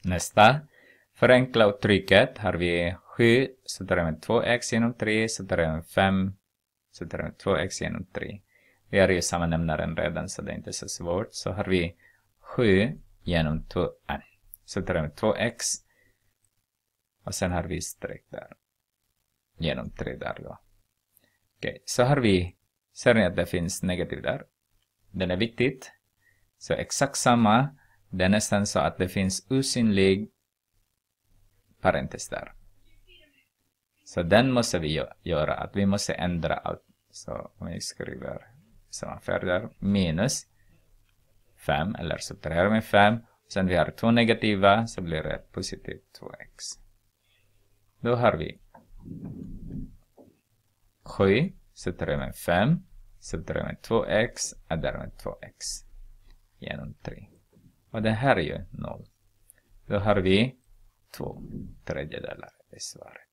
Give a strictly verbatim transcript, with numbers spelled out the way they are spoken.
Nästa. Förenkla uttrycket. Har vi sju så tar vi två x genom tre så tar vi fem så tar vi två x genom tre. Vi har ju samma nämnaren redan så det är inte så svårt. Så har vi sju genom två, äh, så tar vi två x och sen har vi streck där. Genom tre där då. Okej, så har vi, ser ni att det finns negativ där. Den är viktigt. Så exakt samma. Det är nästan så att det finns osynlig parentes där. Så den måste vi göra. Att vi måste ändra allt. Så om vi skriver sammanför där. Minus fem. Eller subtraherar med fem. Sen vi har två negativa. Så blir det positivt två x. Då har vi sju. Subtraherar med fem. Subtraherar med två x. Addar med två x. Genom tre. Och det här är ju noll. Då har vi två tredjedelar i svaret.